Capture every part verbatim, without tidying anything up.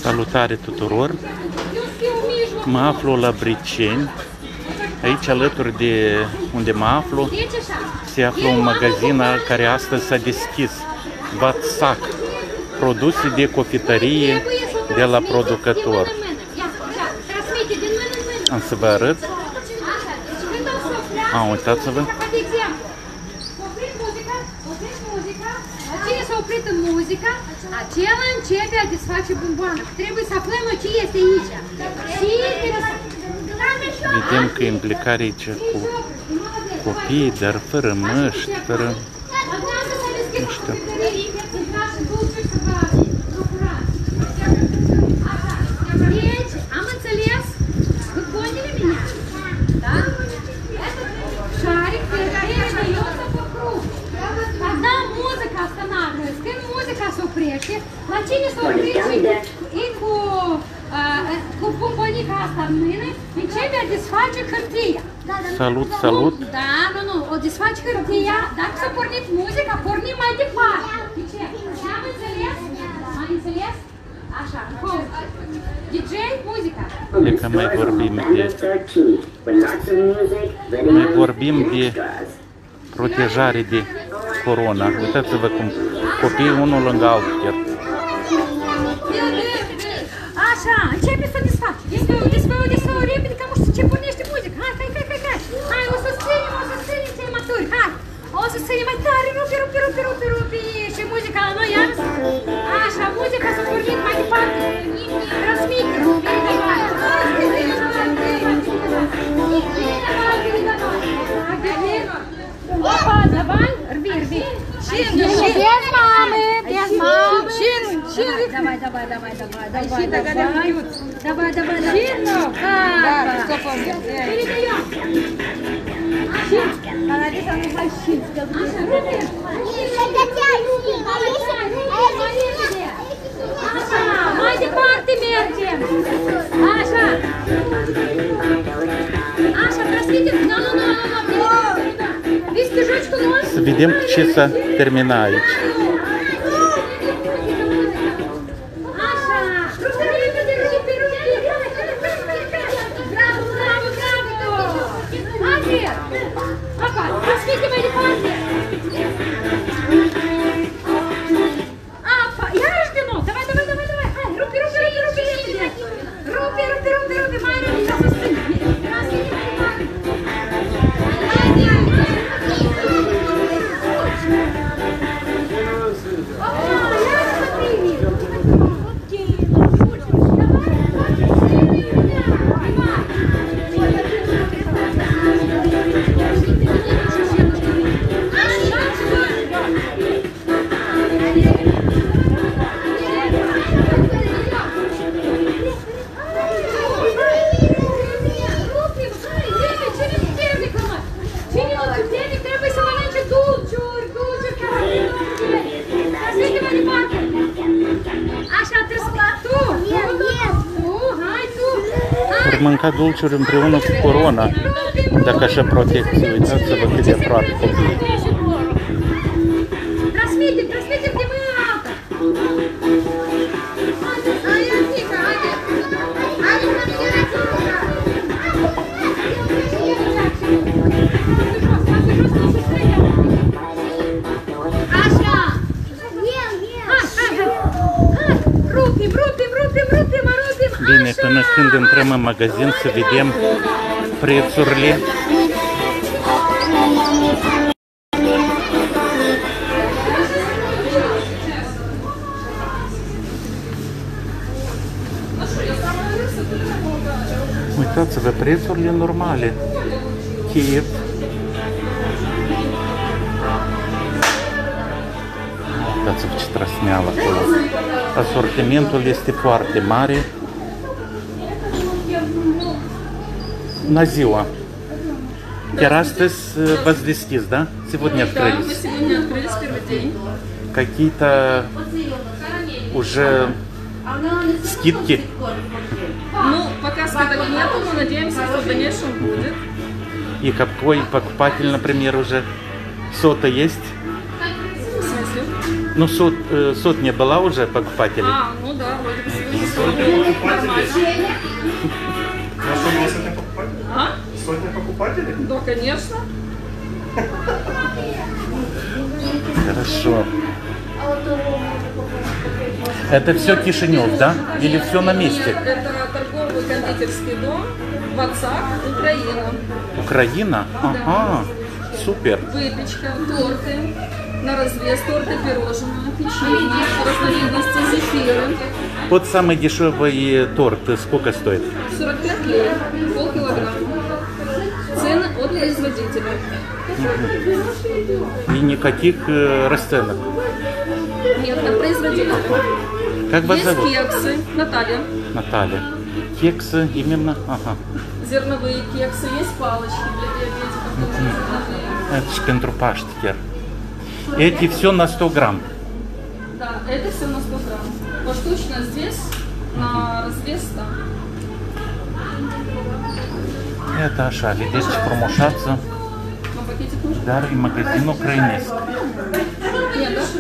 Salutare tuturor! Mă aflu la Briceni. Aici, alături de unde mă aflu, se află un magazin care astăzi s-a deschis. Vatsac, produse de cofetărie de la producător. Am să vă arăt. A, uitați-vă. Cine s-a oprit în muzică, acela începe a desface bomboană. Trebuie să aflăm ce este aici. Vedem că e implicare aici cu copii, dar fără măști, fără... Nu știu. Deci, am înțeles butonile mine. Da? Șaric, perdește, eu să păcrup. Когда музыка останавливается, când muzica se oprește, la cine se oprește, e cu, cu pomponica asta în mână, începe a desface hârtia. Salut, salut! Da, nu, nu, o desface hârtia, dacă s-a pornit muzica, pornim mai departe. De ce? Am înțeles? Am înțeles? Așa, cum? D J, muzica. E că mai vorbim de... Mai vorbim de protejare de corona. Uitați-vă cum copiii unul lângă altul chiar. Așa, începe să desfaci. Desfău, desfău, desfău, repede, că nu știu ce pornește muzica. Hai, hai, hai, hai, hai. Hai, o să ținem, o să ținem cei maturi. Hai, o să ținem mai tare, rupi, rupi, rupi, rupi, rupi. Și muzica la noi, iar. Așa, muzica s-a pornit mai departe. Transmite, rupi, Опа, давай, рви, рви. Чин, чин. Без мамы, без мамы. Чин, чин. Давай, давай, давай, давай, давай, давай. Давай, давай, чин. Да, стоп, передаем. Чин. Она здесь, она здесь, чин. Аша, руки. Аша, mai departe mergem. Așa. Așa, transmitem. Nu, nu, nu, nu, nu. Să vedem ce s-a terminat aici. Ar mânca dulciuri împreună cu corona, dacă așa protecție. Uitați-vă cât de aproape copiii. Transmitem, transmitem de mâna alta. Așa. Rupim, rupim, rupim, rupim, rupim. Bine, până când intrăm în magazin să vedem prețurile. Uitați-vă, prețurile normale. Kiev. Uitați-vă ce trăsneală acolo. Asortimentul este foarte mare. Bună ziua! Chiar astăzi v-ați deschis, да? Сегодня открылись. Да, мы сегодня открылись первый день. Какие-то уже скидки? Ну, пока скидок нету, но надеемся, что в дальнейшем будет. И какой покупатель, например, уже сота есть? В смысле? Ну, сот, э, сотня была уже покупателей? А, ну да, вроде бы сегодня. А что, у вас сотня покупателей? А? Сотня покупателей? Да, конечно. Хорошо. Это все Кишинев, да? Или все на месте? Нет, это торговый кондитерский дом Вацак, Украина. Украина? Ага, супер. Выпечка, торты, на развес торты, пирожные, печенье, разновидности зефиры. Вот самый дешевый торт сколько стоит? сорок пять лир, полкилограмма. Цены от производителя. И никаких э, расценок. Нет, от производителя. Как вас Есть зовут? кексы, Наталья. Наталья. Кексы именно? Ага. Зерновые кексы, есть палочки для диабетиков, тоже зерновые. Это ж pentru Paște. Эти все на сто грамм. Да, это все на сто грамм. Поштучно здесь, на развес там. Это așa, vedeți ce promoșață, На пакетик нужно? dar e magazin ucrainesc. Нет, да?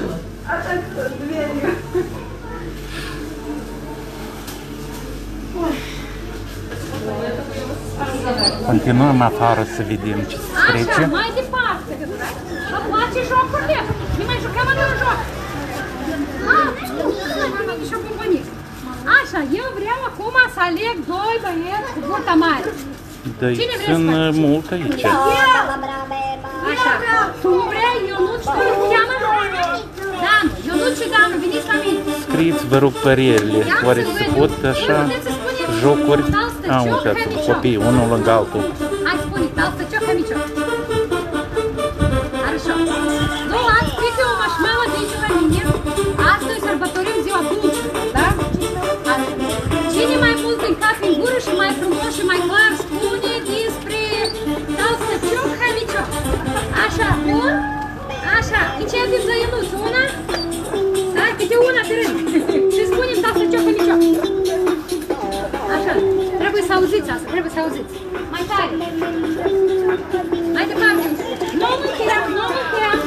Continuăm afară să vedem ce se Așa, trece. mai departe. Vă place jocurile? Ne mai jucăm într-un joc. Ah, și o bombonic. Așa, eu vreau acum să aleg doi băieți cu burta mare. Da, Cine vrea sunt să faci? mult aici. Așa, tu vrei, Ionuț, cum îl cheamă? Dan, Ionuț și Dan, veniți la mine. Scrieți, vă rog, părerile. Oare se pot așa jocuri? A, uitați, copii, unul lângă altul. Hai, spune, толстячок, хомячок. Хорошо. Ну, откройте у маршмелла дичего мини. Astăzi sărbătorim ziua dulcilor, da? Cine mai mult în cap în gură și mai frumos și mai clar spune despre толстячок, хомячок. Așa, bun? Așa, începem de Ionuț. Una? Da, câte una pe rând. Și spunem толстячок, хомячок. Așa, trebuie să auziți asta, trebuie să auziți. Mai tare. Mai departe. Nu mâncheam, nu mâncheam.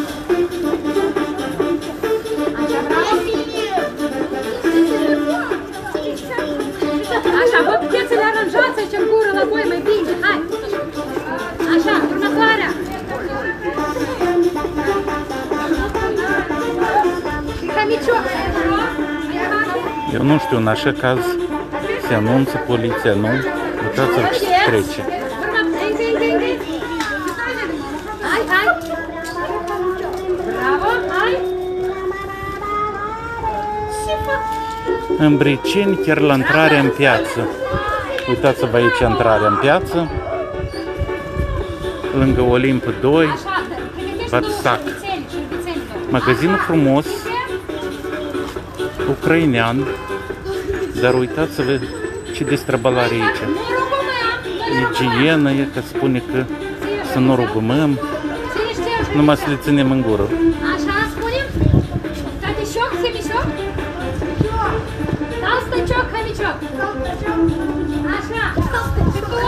Așa, bravo. Așa, vă puteți să le aranjați aici în gură la voi mai bine. Hai. Așa, următoarea. Хомячок. Eu nu știu, în așa caz se anunță poliția, nu? Uitați-vă ce se trece. Hai, hai. Bravo, hai. În Briceni, chiar la intrarea în piață. Uitați-vă aici intrarea în piață. Lângă Olimp doi, Vatsac. Magazinul frumos, ucrainean, dar uitați-vă ce destrăbălare aici. Igienă e, că spune că să nu rugămăm, numai să le ținem în gură. Așa spunem? Tatișoc, semișoc? Толстячок, хомячок. Așa. Și tu?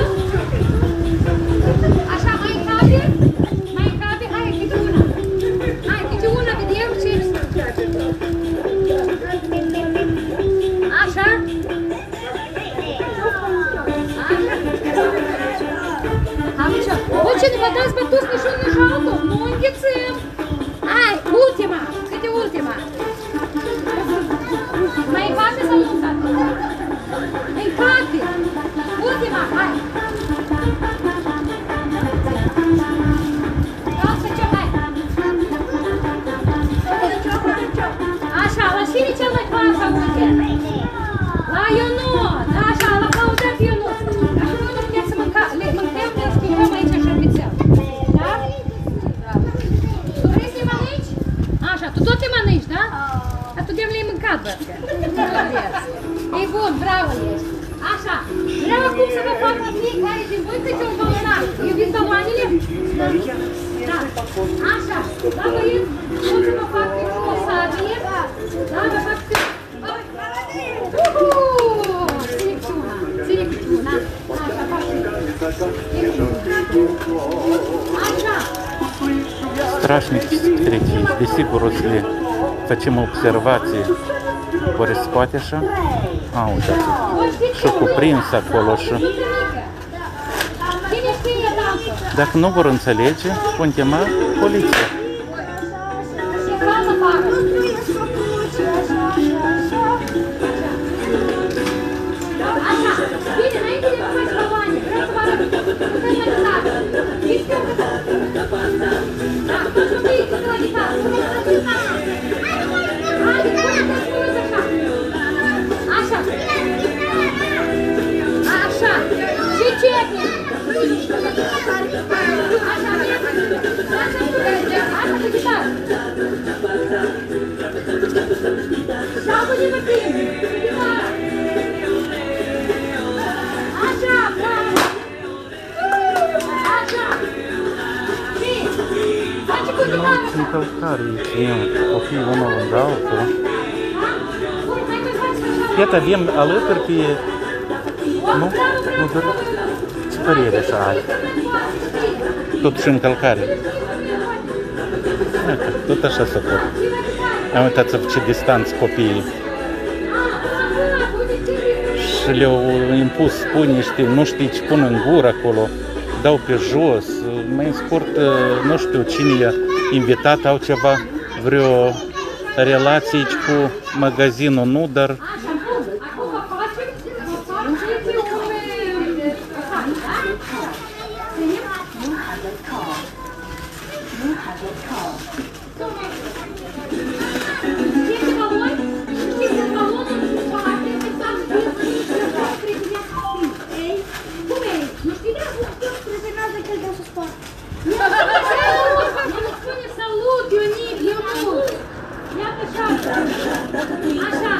Așa, mai cabe? Mai cabe? Hai, câte una. Hai, câte una, vedem ce este. Așa? Хомячок. Очень vă dați bătuți nici unul nici altul. Nu înghețăm. Hai, ultima. Câte ultima? Mai încape sau nu încape? Încape! Ultima, hai! Толстячок, hai! Așa, la cine cel mai clar să uite? La Ionuț! Așa, la aplaudat Ionuț! Așa nu puteți să mânca, le mâncăm, le schimbăm aici șerbițel. Da? Tu vrei să-i mănânci? Așa, tu tot te mănânci, da? Dar tu de le-ai mâncat, băscă. E bun, bravo ești. Așa, vreau acum să vă fac la fiecare din voi câte un balonac. Iubiți baloanele? Da. Așa, da, băieți? O să vă fac o sabie. Da, vă fac câte... Uhu! Ține câte una, ține câte una. Așa, fac Așa. Strașnic ce se trece aici. Desigur o să le facem observații. Ori se poate așa? A, uitați, și cuprins acolo și... Cine știe dansă? Dacă nu vor înțelege, vom chema poliția. Și fază facă. Așa, bine, înainte de mai spăloane, vreau să vă arăt. Puteți la gitară. Știți că eu da, toți copiii sunt la gitară. Puteți la gitară. Haide, puneți-vă spăluți așa. Așa. Așa. Și cetni. Așa, bine. Așa, așa cu gitară. Și acum ne vădim. Gitară. Așa, bravo! Așa! Și, face cu gitară! Încălcare, copiii unul lângă altul. Bun, hai că faci așa! Iată, avem alături pe... Nu? Nu, doar... Ce părere așa are? Totuși încălcare. Iată, tot așa se pot. Am uitați-vă ce distanță copiii. Și le-au impus, spun niște, nu știi ce pun în gură acolo, dau pe jos, mai în scurt, nu știu cine i-a invitat, au ceva, vreo relație aici cu magazinul, nu, dar... Salut, Ionic, Ionut! Iată așa! Așa!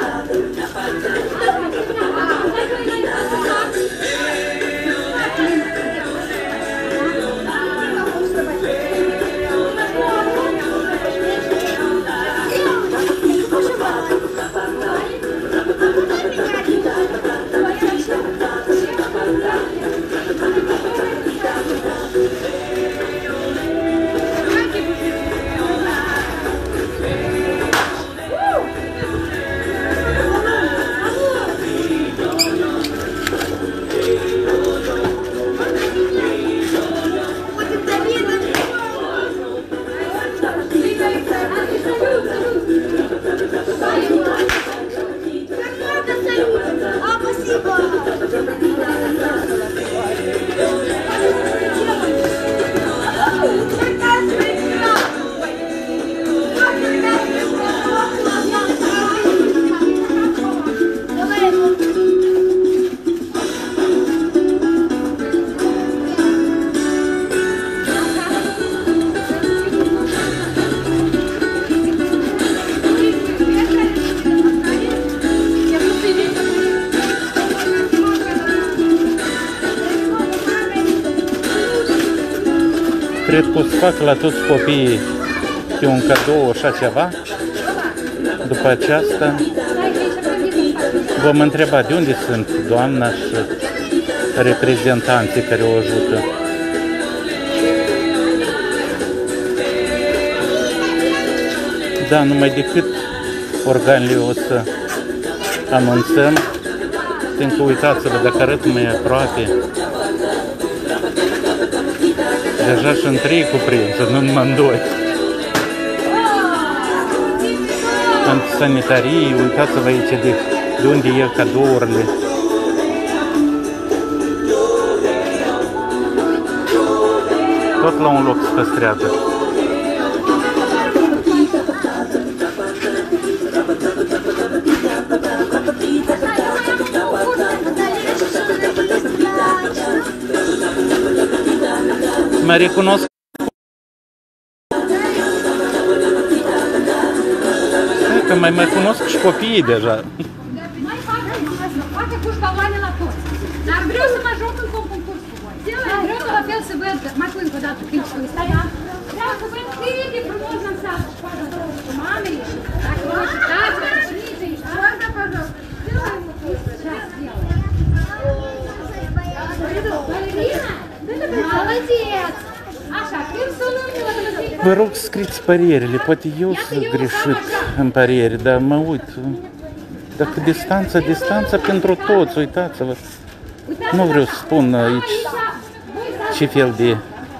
Cred că o să fac la toți copiii pe un cadou așa ceva. După aceasta vom întreba de unde sunt doamna și reprezentanții care o ajută. Da, numai decât organele o să anunțăm. Pentru că uitați-vă, dacă arăt mai aproape, deja și în trei cuprinse, nu numai în doi. Antisanitarii, uitați-vă aici de, de unde e cadourile. Tot la un loc se păstrează. Mă recunosc. Că mai mai cunosc și copiii deja. Mai fac facă cu șpaloane la toți. Dar vreau să mă joc în concurs cu voi. Vreau să la fel să văd, mai pun încă o dată când spui stai, vreau să văd cât de frumos dansează șpală cu mamele și dacă vă uitați, vă uitați și șpală, vă rog. Молодец! Așa, când sunăm, Vă rog, scriți părierile, poate eu sunt greșit în pariere, dar mă uit. Dacă distanța, distanța pentru toți, uitați-vă. Nu vreau să spun aici ce fel de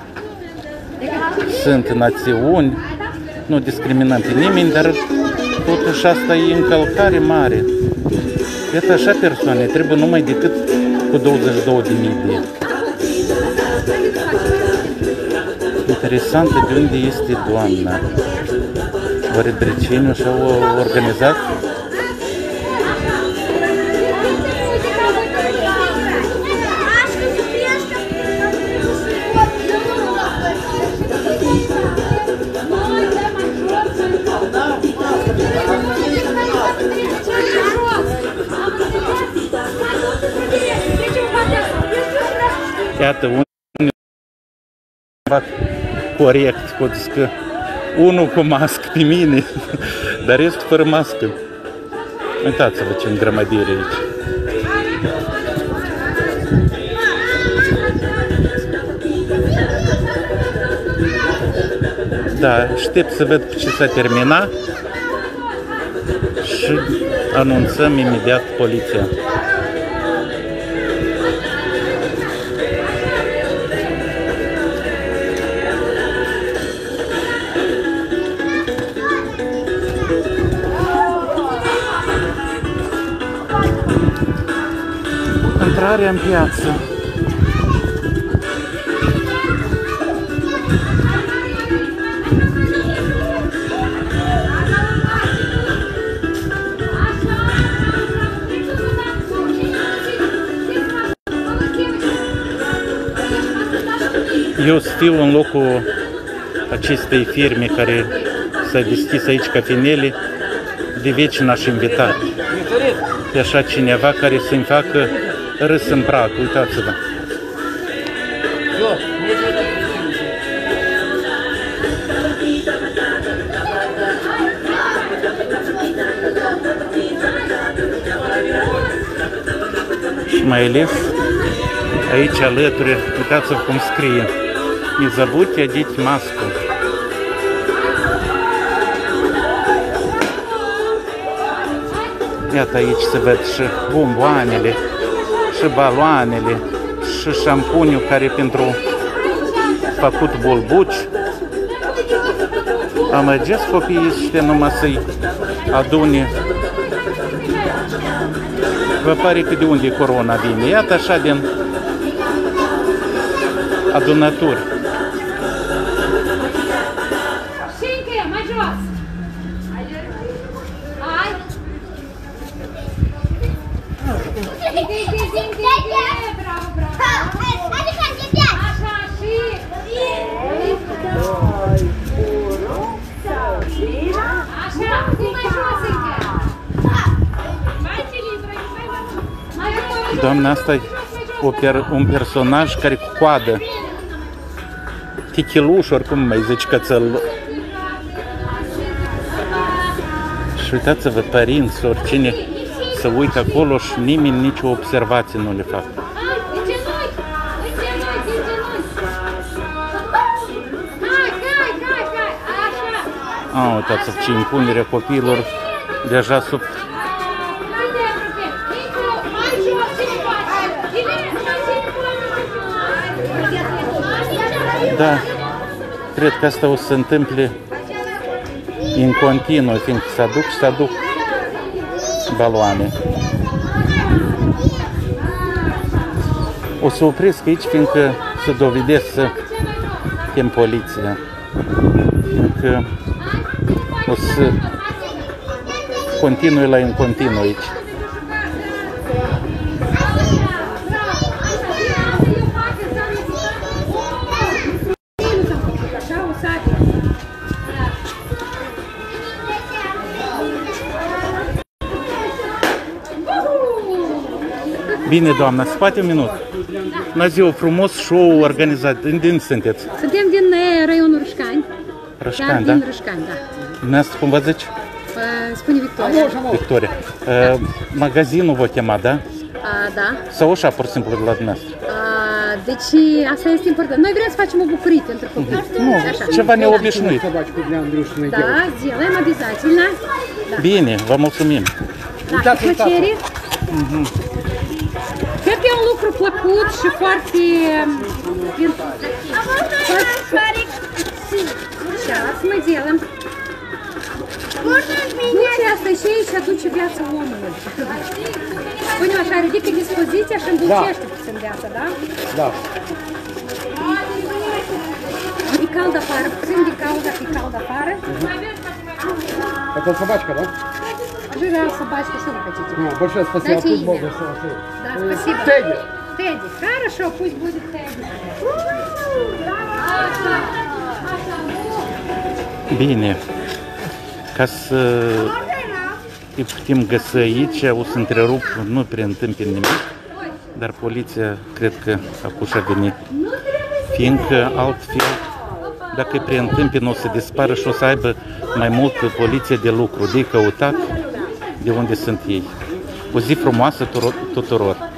sunt națiuni, nu discriminăm pe nimeni, dar totuși asta e încălcare mare. Iată așa persoane, trebuie numai decât cu douăzeci și două de mii de. Interesant de unde este doamna. Oare Briceniu și-au organizat? Iată, unul corect, pot zis că unul cu mască pe mine, dar restul fără mască. Uitați-vă ce îngrămădire aici. Da, aștept să văd ce s-a terminat și anunțăm imediat poliția. Intrarea în piață. Eu stiu în locul acestei firme care s-a deschis aici, cafenele, de veci n-aș invita pe așa cineva care să-mi facă râs în prag, uitați-vă. Și mai ales aici alături, uitați-vă cum scrie: не забудьте одеть маску. Iată, aici se văd și bomboanele, și baloanele, și șampuniu care pentru făcut bolbuci. Amăgesc copiii ăștia numai să-i adune. Vă pare că de unde corona vine? Iată așa din adunături. Doamna asta e un personaj care cu coadă, chichiluș, oricum mai zici cățăl. Și uitați-vă, părinți, oricine să uită acolo și nimeni nicio observație nu le fac. A, uitați-vă ce impunere copiilor deja sub... Da, cred că asta o să se întâmple în continuu, fiindcă se aduc și se aduc baloane. O să opresc aici, fiindcă se dovedesc să chem poliția. Fiindcă o să continui la în continuu aici. Bine, doamna, spate un minut. Bună ziua, frumos show organizat. Din sunteți? Suntem din raionul Rășcani. Rășcani, da? Din Rășcani, da. Dumneavoastră cum vă zici? Spune Victoria. Victoria. Magazinul vă chema, da? Da. Sau așa, pur și simplu, de la dumneavoastră? Deci, asta este important. Noi vrem să facem o bucurie pentru copii. Nu, ceva neobișnuit. Da, сделаем обязательно. Bine, vă mulțumim. Da, cu plăcere. Cred că e un lucru plăcut și foarte... Сейчас мы делаем. Duce asta și aici aduce viața omului. Punem așa, ridică dispoziția și îndulcește puțin viața, da? Da. E cald afară, puțin de cald, e cald afară. Это собачка, да? Жира собачка, что вы хотите? А, большое спасибо. Дайте Пусть имя. Бог благословит. Да, спасибо. Тедди. Тедди. Хорошо, пусть будет Тедди. Bine, ca să îi putem găsi aici, o să întrerup, nu preîntâmpin nimic, dar poliția cred că acum și-a venit, fiindcă altfel, dacă îi preîntâmpin, o să dispară și o să aibă mai mult poliție de lucru, de căutat de unde sunt ei. O zi frumoasă tuturor!